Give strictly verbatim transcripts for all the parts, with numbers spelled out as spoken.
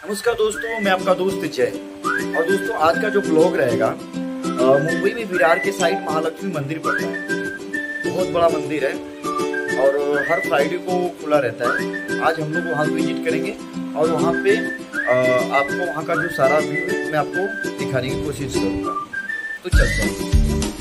नमस्कार दोस्तों, मैं आपका दोस्त जय। और दोस्तों आज का जो ब्लॉग रहेगा, मुंबई में विरार के साइड महालक्ष्मी मंदिर पड़ता है। बहुत बड़ा मंदिर है और हर फ्राइडे को खुला रहता है। आज हम लोग वहाँ विजिट करेंगे और वहाँ पे आपको वहाँ का जो सारा व्यू मैं आपको दिखाने की कोशिश करूँगा। तो चलते हैं।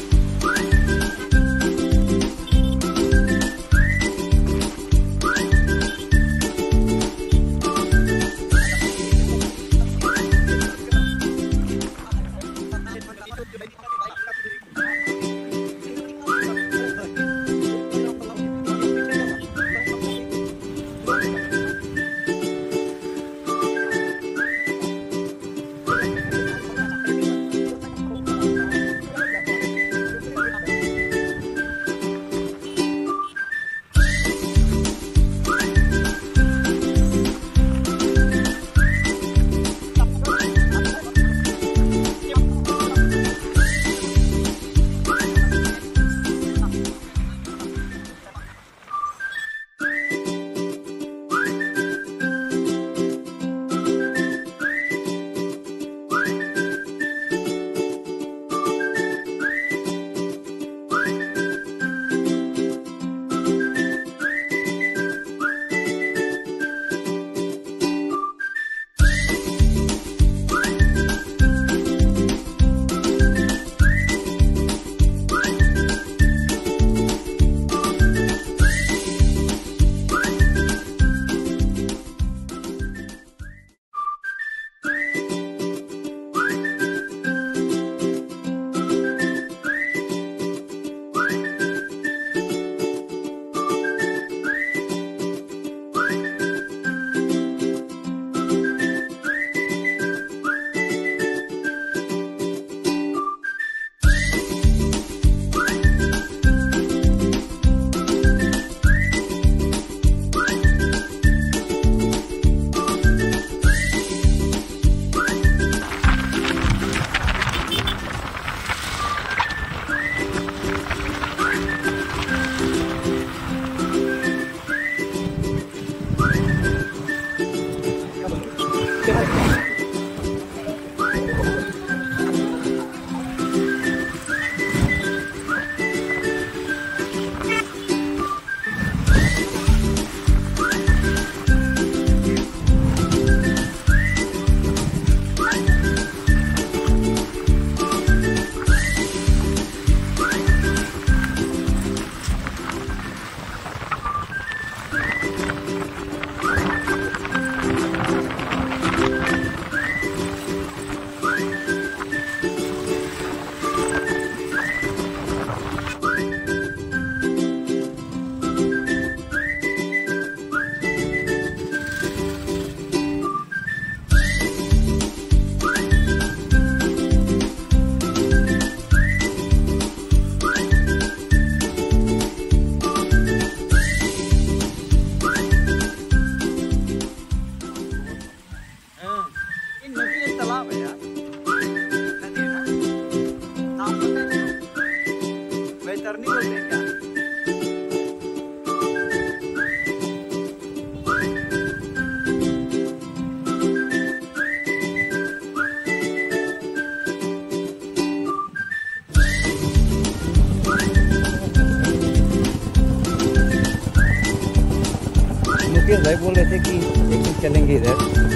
मुकेश भाई बोल रहे थे कि एक दिन चलेंगे इधर।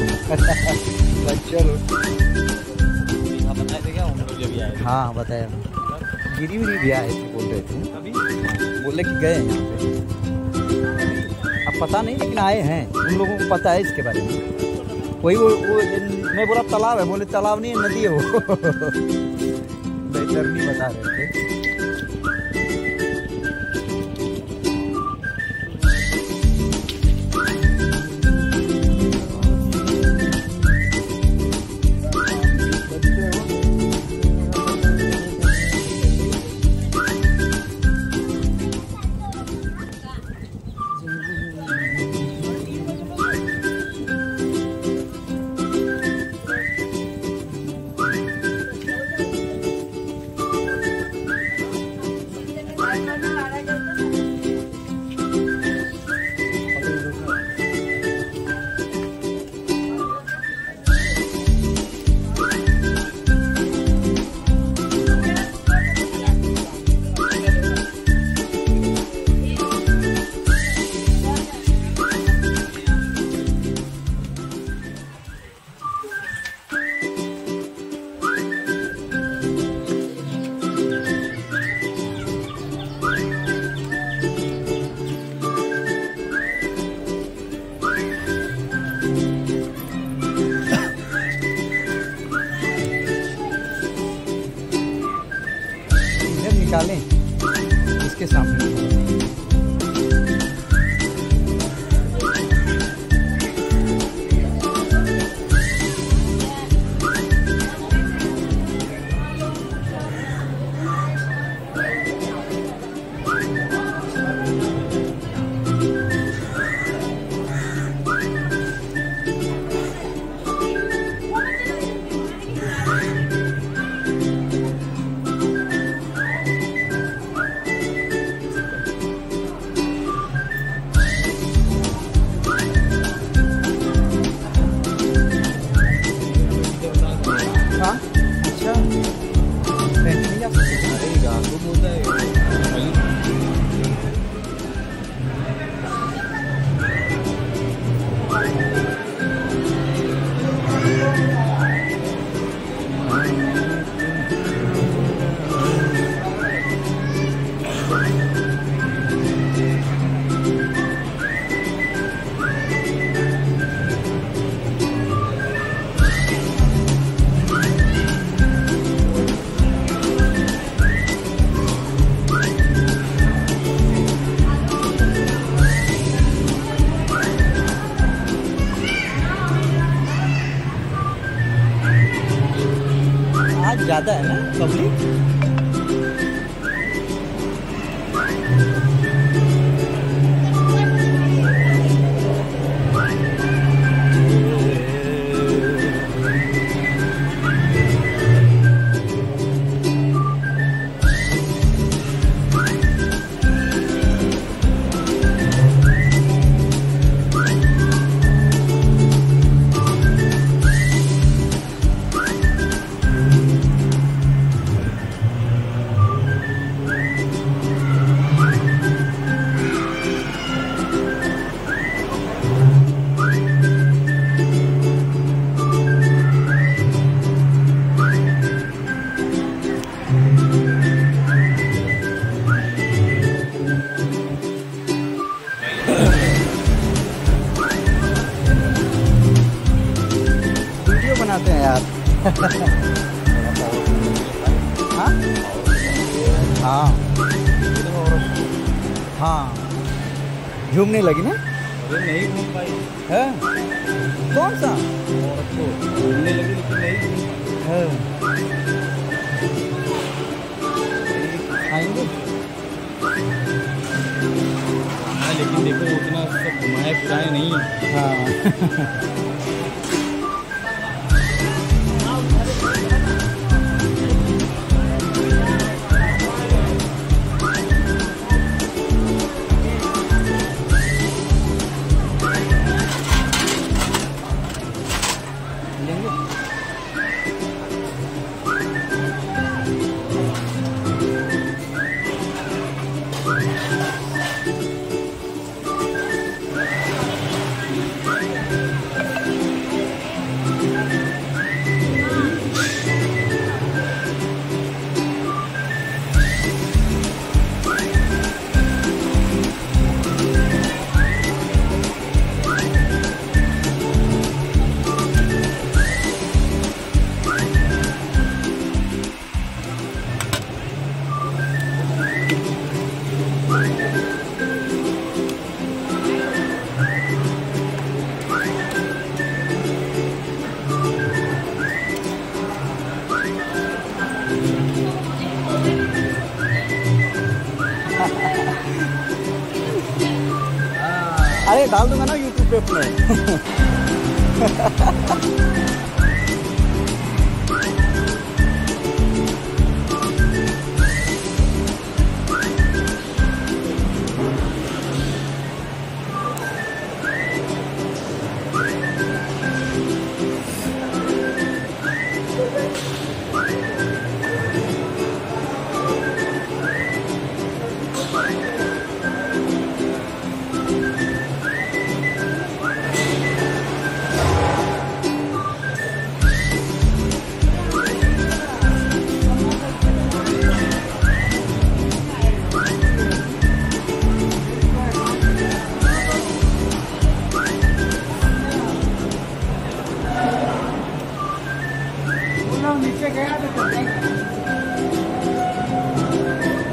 चलो बताए थे क्या? हाँ बताया, गिरी उरी भी आए थे, बोल रहे थे अभी, बोले कि गए हैं यहाँ पे। अब पता नहीं लेकिन आए हैं, उन लोगों को पता है इसके बारे में। वही वो, वो मैं बोला तालाब है, बोले तालाब नहीं नदी है वो। बेहतर नहीं बता रहे थे। निकालें इसके सामने। अच्छा नहीं आप रहेगा तो बोलता है आज ज़्यादा है ना पब्लिक। वीडियो बनाते हैं यार। हाँ हाँ हाँ झूमने लगी ना। अरे नहीं घूम पाई है कौन सा औरत को घूमने लगी लेकिन नहीं घूम है आएंगे। पाई। लेकिन देखो उतना सब घुमाए फिराए नहीं। हाँ अरे डाल दूंगा ना यूट्यूब पे अपने। नीचे गया तो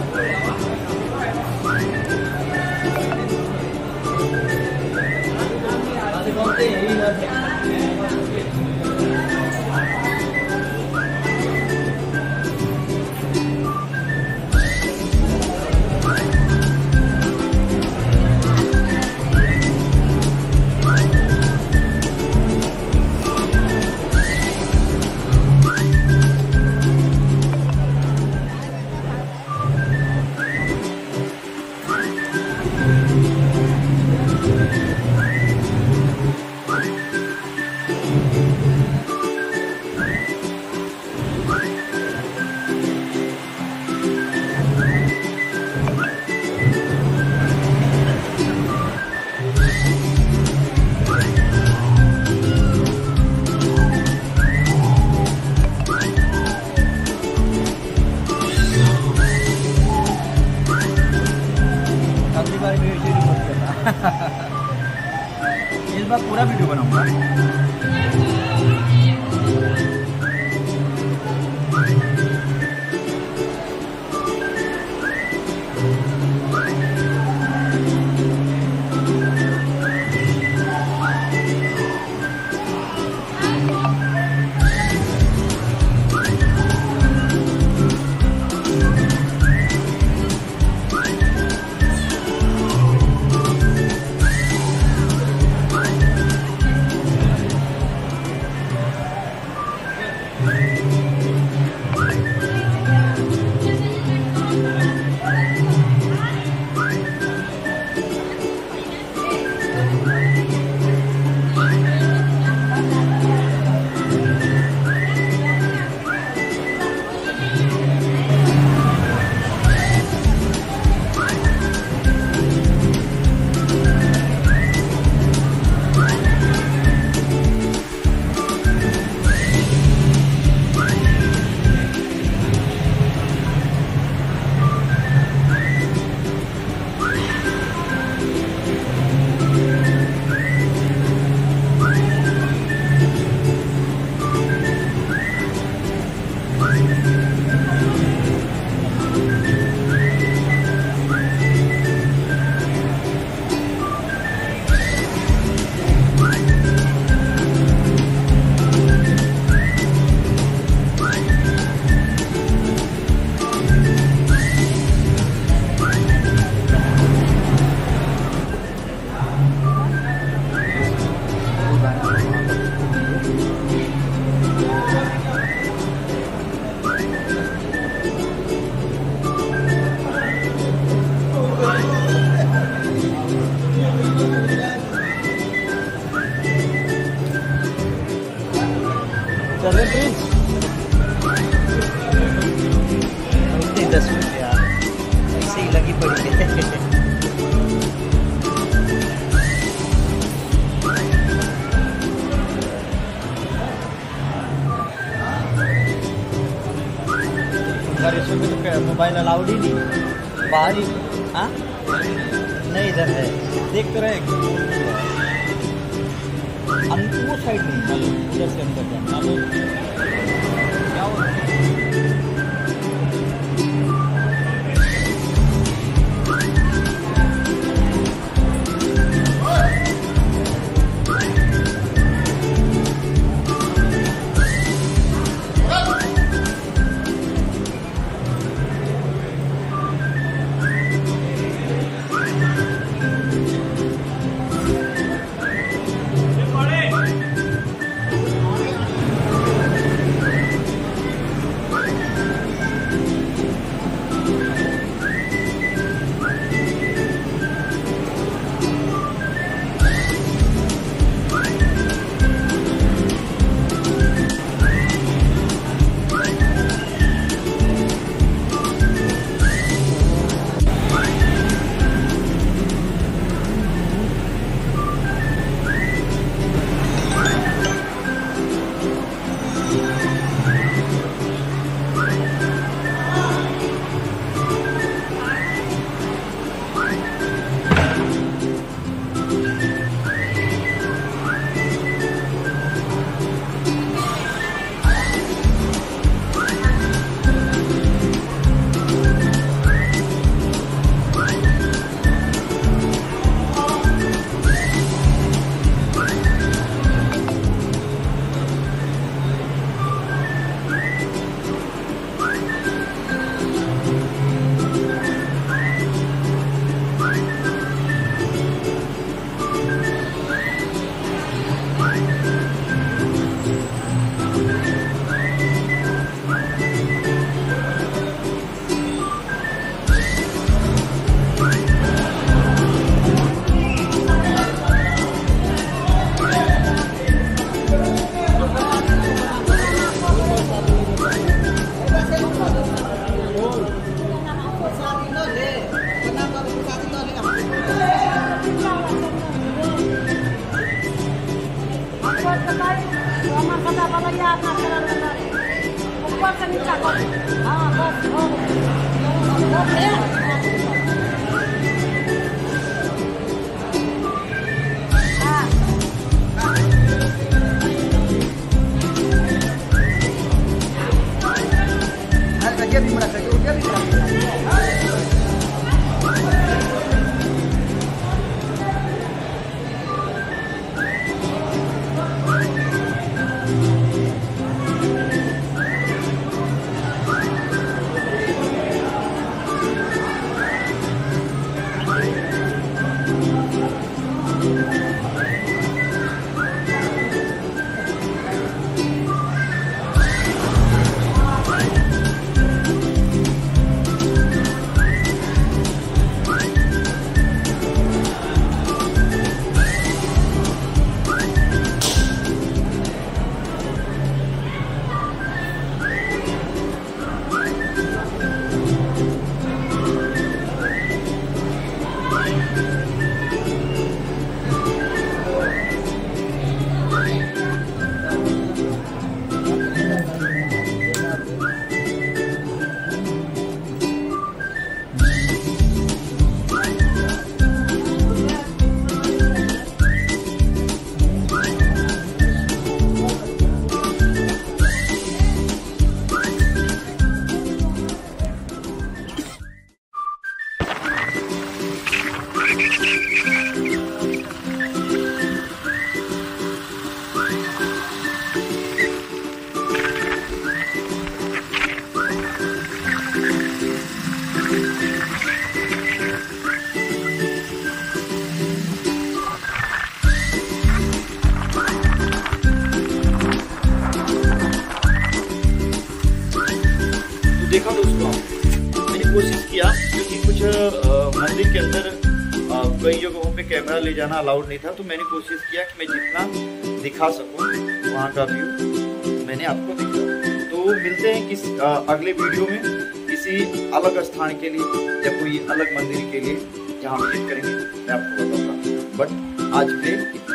इस बार पूरा वीडियो बनाऊंगा। चले प्लीज दस मिनट यार ऐसे ही लगी पड़ी है। इसमें तो मोबाइल अलाउड ही नहीं, बाहर ही। हाँ नहीं, इधर है, देख तो रहे वो साइड नहीं, उधर से अंदर जाना क्या हो रहा है। ऊपर से नीचा कर। हाँ बस हो देखा दोस्तों, मैंने कोशिश किया क्योंकि कुछ आ, मंदिर के अंदर आ, कई जगहों पे कैमरा ले जाना अलाउड नहीं था, तो मैंने कोशिश किया कि मैं जितना दिखा सकूं वहाँ का व्यू मैंने आपको दिखा। तो मिलते हैं किस आ, अगले वीडियो में किसी अलग स्थान के लिए या कोई अलग मंदिर के लिए जहाँ विजिट करेंगे मैं आपको बताऊंगा। बट आज के